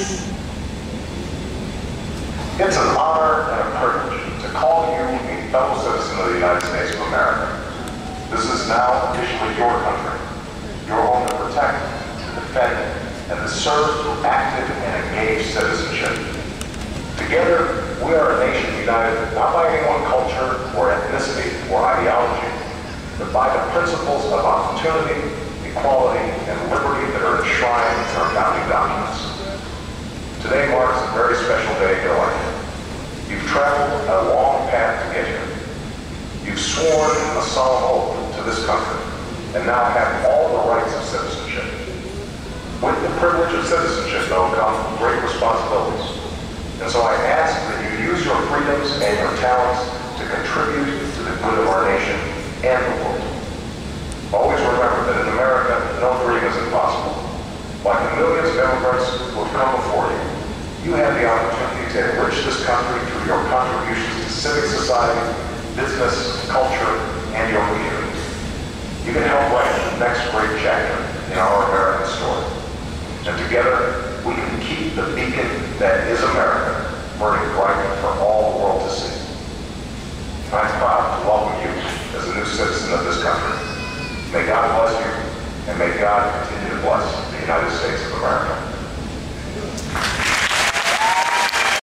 It's an honor and a privilege to call you a fellow citizen of the United States of America. This is now officially your country, your home to protect, to defend, and to serve through active and engaged citizenship. Together, we are a nation united not by any one culture or ethnicity or ideology, but by the principles of opportunity, equality, and liberty that are enshrined in our founding documents. Today marks a very special day in your life. You've traveled a long path to get here. You've sworn a solemn oath to this country, and now have all the rights of citizenship. With the privilege of citizenship, though, come great responsibilities. And so I ask that you use your freedoms and your talents to contribute to the good of our nation and the world. Always remember that in America, no dream is impossible. Like the millions of immigrants who have come before you, you have the opportunity to enrich this country through your contributions to civic society, business, culture, and your community. You can help write the next great chapter in our American story. And together, we can keep the beacon that is America burning bright for all the world to see. I'm proud to welcome you as a new citizen of this country. May God bless you, and may God continue to bless the United States of America.